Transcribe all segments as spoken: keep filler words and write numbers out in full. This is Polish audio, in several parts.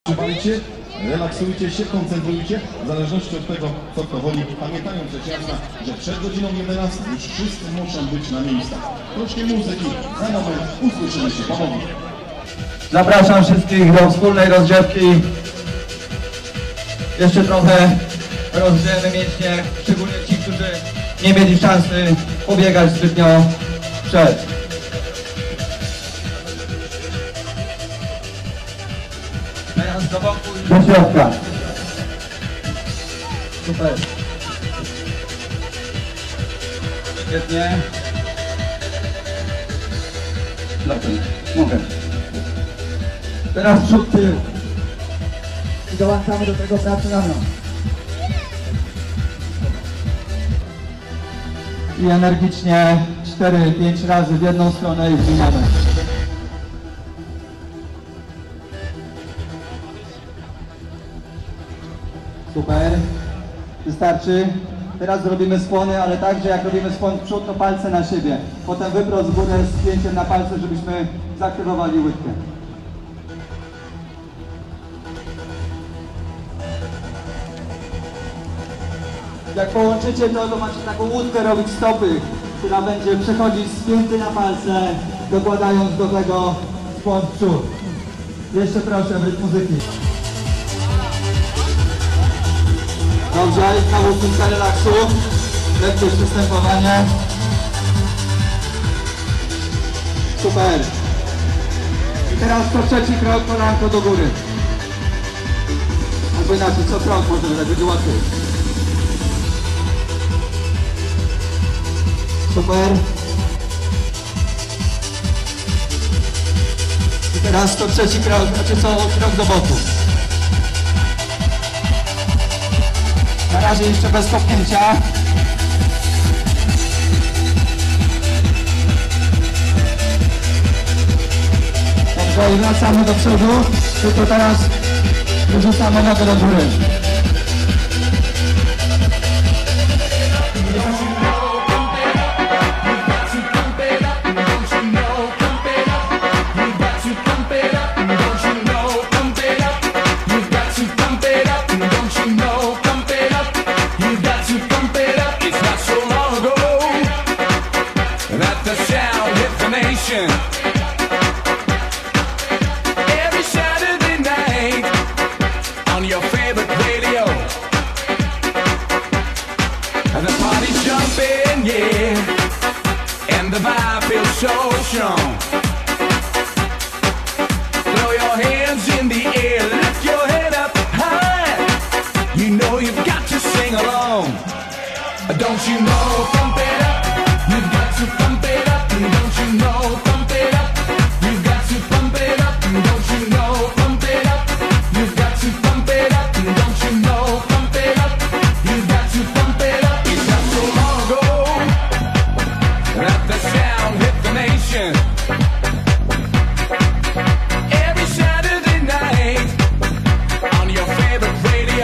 Słuchajcie, relaksujcie się, koncentrujcie, w zależności od tego, co kto woli. Pamiętając rzecz jasna, że przed godziną jedenastą już wszyscy muszą być na miejscach. Troszkę muzyki, za moment usłyszymy się ponownie. Zapraszam wszystkich do wspólnej rozgrzewki. Jeszcze trochę rozgrzejemy mięśnie, szczególnie ci, którzy nie mieli szansy pobiegać zbytnio przed. Teraz do boku i do środka. Super. Świetnie. Lepiej. Mogę. Teraz przód, tył. I dołączamy do tego pracy ramion. I energicznie cztery pięć razy w jedną stronę i zmieniamy. Super. Wystarczy. Teraz zrobimy skłony, ale tak, że jak robimy skłon w przód, to palce na siebie. Potem wyprost w górę z spięciem na palce, żebyśmy zaktywowali łydkę. Jak połączycie to, to macie taką łódkę robić stopy, która będzie przechodzić spięty na palce, dokładając do tego skłon w przód. Jeszcze proszę, rytm muzyki. Dobrze, znowu kilka relaksu, lekkie przystępowanie. Super. I teraz to trzeci krok, kolanko do góry. Albo inaczej, co krok może, tak będzie łatwiej. Super. I teraz to trzeci krok, znaczy co, krok do boku. Na razie jeszcze bez kopnięcia. Dobrze, i wracamy do przodu, tylko teraz wyrzucamy nogę do góry. Every Saturday night on your favorite radio, and the party's jumping, yeah, and the vibe feels so strong. Throw your hands in the air, lift your head up high. You know you've got to sing along. Don't you know? Pump it up. You've got to pump it up. Don't you know? Pump it up. You've got to pump it up. Don't you know? Pump it up. You've got to pump it up. Don't you know? Pump it up. You've got to pump it up. It's not so long ago that the sound hit the nation. Every Saturday night on your favorite radio,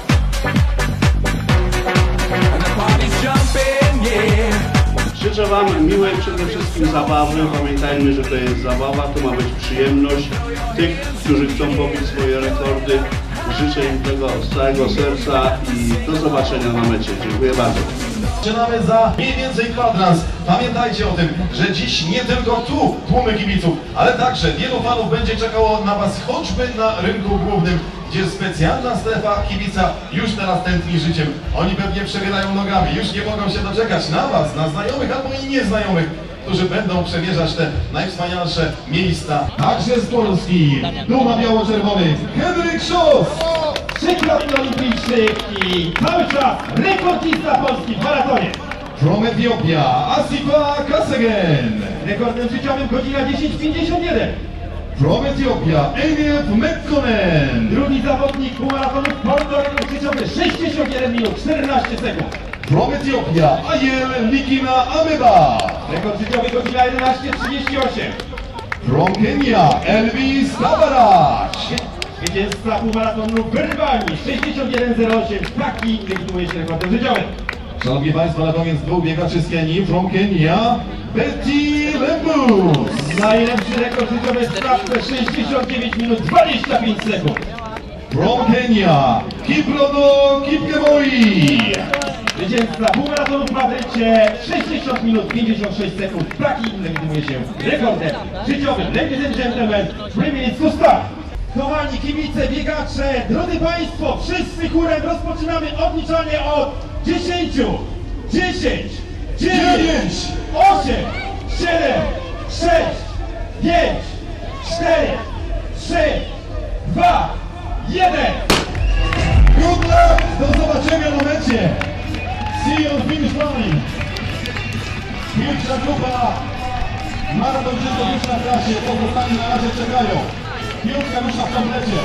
and the party's jumping, yeah. Życzę Wam miłej przede wszystkim zabawy. Pamiętajmy, że to jest zabawa, to ma być przyjemność. Tych, którzy chcą pobić swoje rekordy, życzę im tego z całego serca i do zobaczenia na mecie. Dziękuję bardzo. Zaczynamy za mniej więcej kwadrans. Pamiętajcie o tym, że dziś nie tylko tu tłumy kibiców, ale także wielu fanów będzie czekało na Was choćby na rynku głównym, gdzie specjalna strefa kibica już teraz tętni życiem. Oni pewnie przebierają nogami, już nie mogą się doczekać na Was, na znajomych albo i nieznajomych, którzy będą przemierzać te najwspanialsze miejsca. Także z Polski, duma biało-czerwony, Henryk Szos! Trzykrotny olimpijczyk i cały czas rekordista Polski w maratonie. From Etiopia, Asifa Kasegen. Rekordem życiowym godzina dziesięć pięćdziesiąt jeden. From Etiopia, Elif Mekkonen. Drugi zawodnik półmaratonu w Polsce, rekord życiowy sześćdziesiąt jeden minut czternaście sekund. From Etiopia, Ayel Likina Ameba. Rekord życiowy godzina jedenaście trzydzieści osiem. From Kenya, Elvis Kabaracz. Zwycięzca półmaratonu w Rwanii sześćdziesiąt jeden zero osiem. Taki legitymuje się rekordem życiowym. Szanowni Państwo, na koniec dwóch biegaczy z Kenii, from Kenya, Betty Lembus. Najlepszy rekord życiowy w sprawce sześćdziesiąt dziewięć minut dwadzieścia pięć sekund. from Kenya, Kiprono Kipkemoi. Zwycięzca półmaratonu w Madrycie sześćdziesiąt minut pięćdziesiąt sześć sekund. Taki legitymuje się rekordem życiowym. Ladies and gentlemen, three minutes to start. Kochani kibice, biegacze, drodzy Państwo, wszyscy chórem rozpoczynamy odliczanie od dziesięciu, dziesięć, dziewięć, osiem, siedem, sześć, pięć, cztery, trzy, dwa, jeden. Good luck! Do zobaczenia na mecie! See you on finish line! Pierwsza grupa maratończyków już na trasie, pozostali na razie czekają. Piątka rusza w komplecie.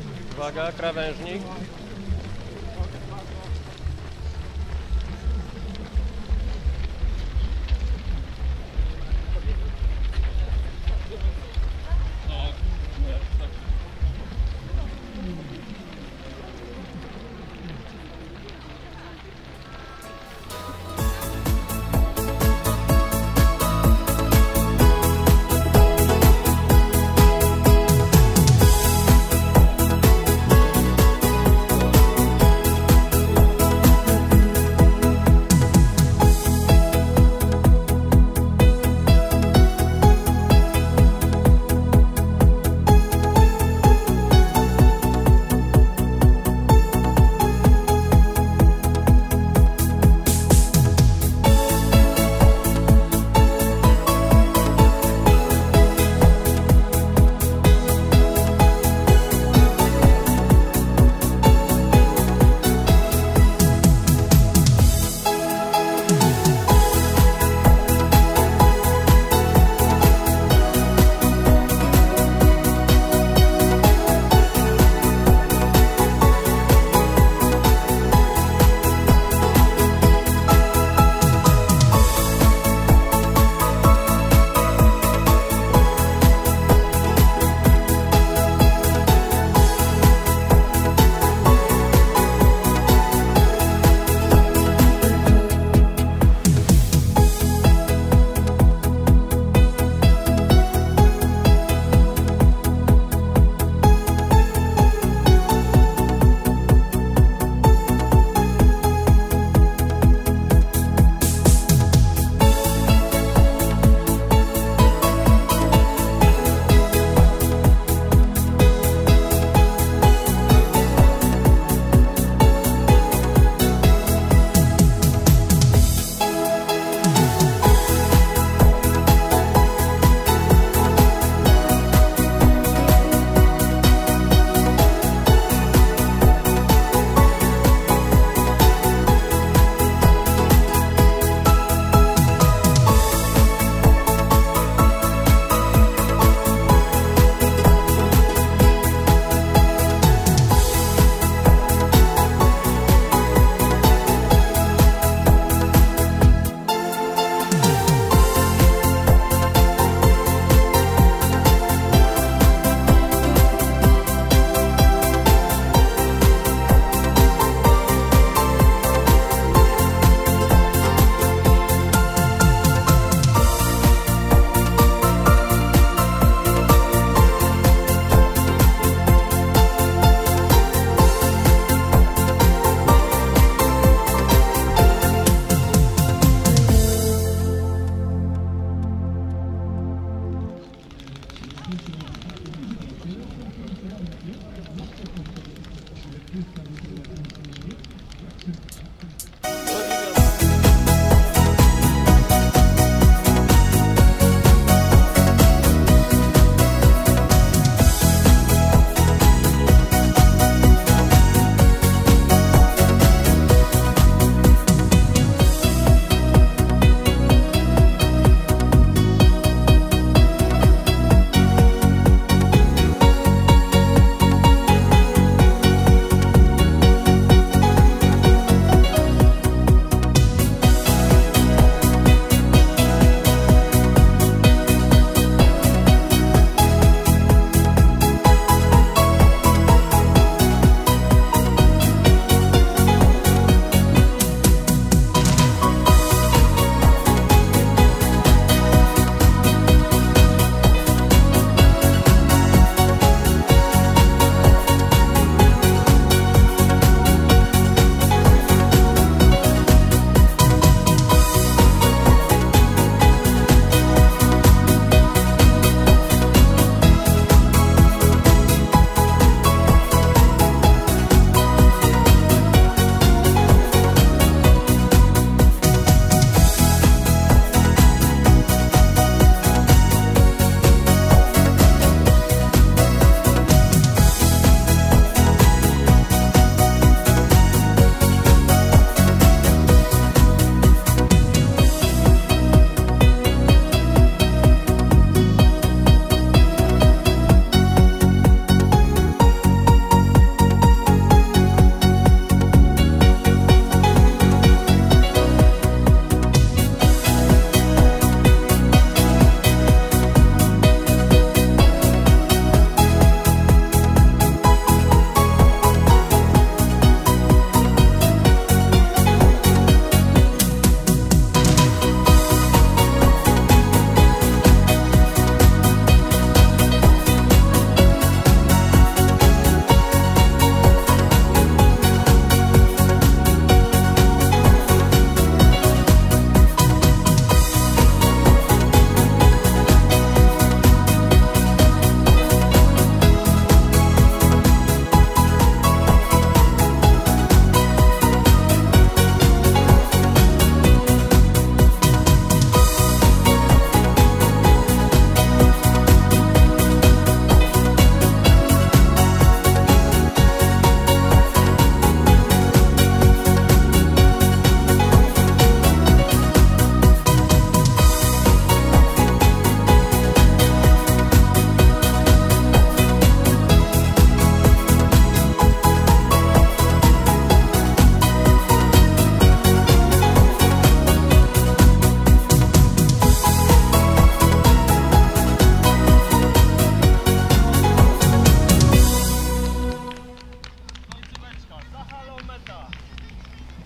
Uwaga, krawężnik.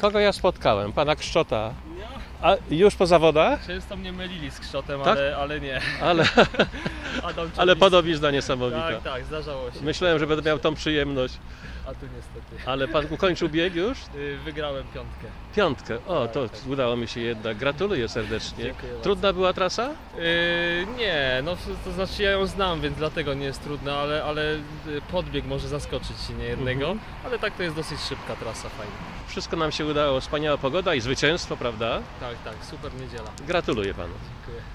Kogo ja spotkałem? Pana Kszczota. A już po zawodach? Często mnie mylili z Kszczotem, Tak? ale, ale nie. Ale, Adam ale Czerwiński. podobizna niesamowita. Tak, tak, zdarzało się. Myślałem, że będę miał tą przyjemność. A tu niestety. Ale pan ukończył bieg już? Y, Wygrałem piątkę. Piątkę. O, to udało mi się jednak. Gratuluję serdecznie. Dziękuję bardzo. Trudna była trasa? Yy, nie, no to znaczy ja ją znam, więc dlatego nie jest trudna, ale, ale podbieg może zaskoczyć nie jednego, Mhm. ale tak to jest dosyć szybka trasa, fajna. Wszystko nam się udało. Wspaniała pogoda i zwycięstwo, prawda? Tak, tak, super niedziela. Gratuluję panu. Dziękuję.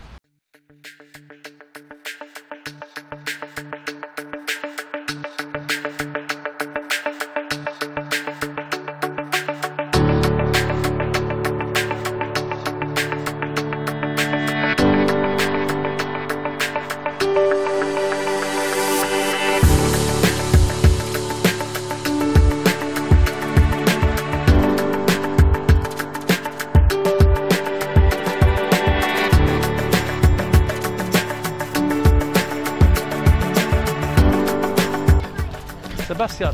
Sebastian.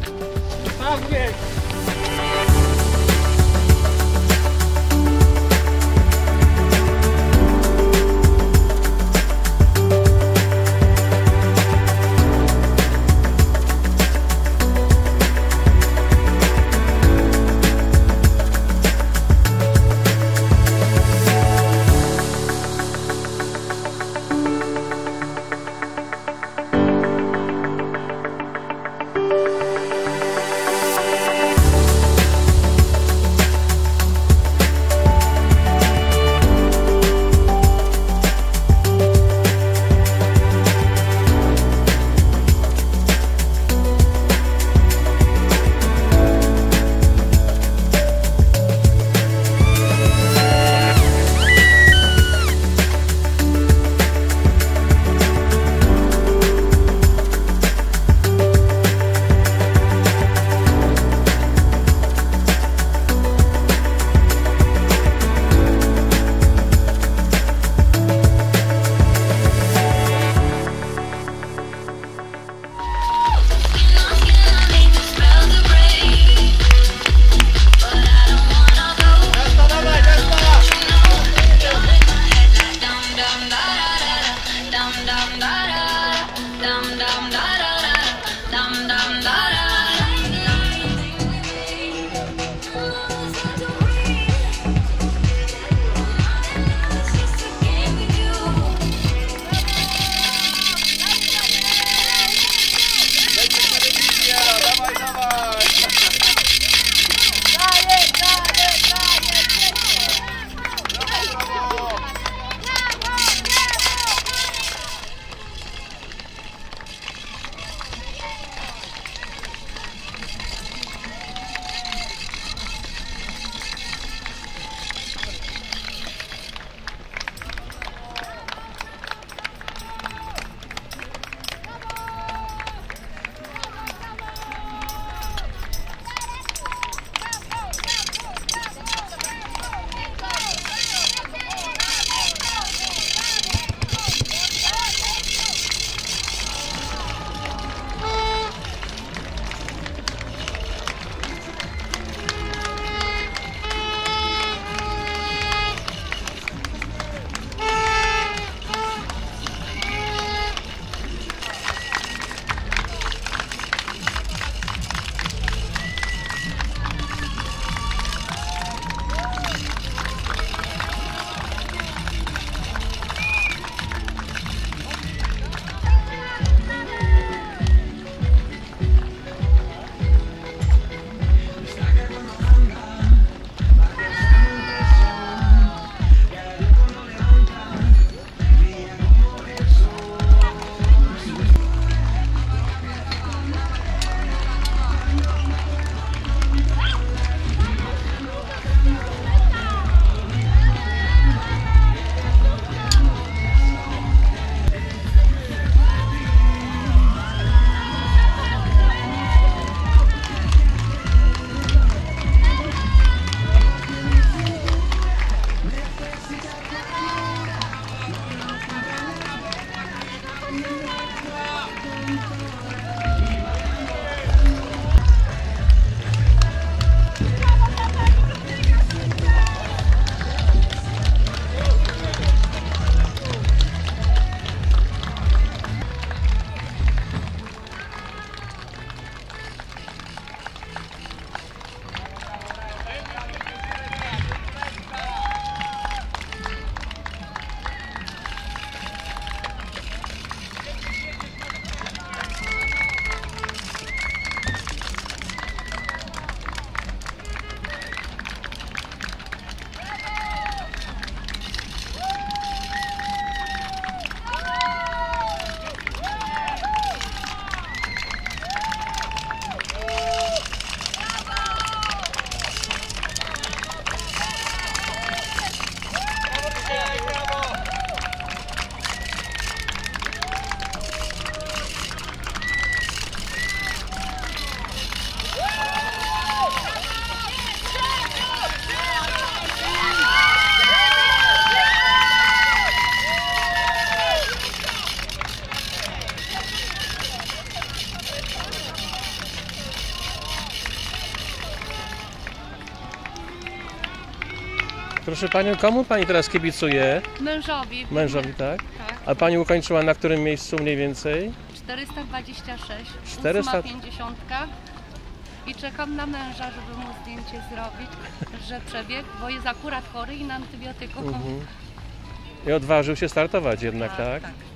Proszę Panią, komu Pani teraz kibicuje? Mężowi. Mężowi, tak? Tak. A Pani ukończyła na którym miejscu mniej więcej? czterysta dwadzieścia sześć. czterysta pięćdziesiąt. I czekam na męża, żeby mu zdjęcie zrobić, że przebiegł, bo jest akurat chory i na antybiotyku. I odważył się startować jednak, tak? tak.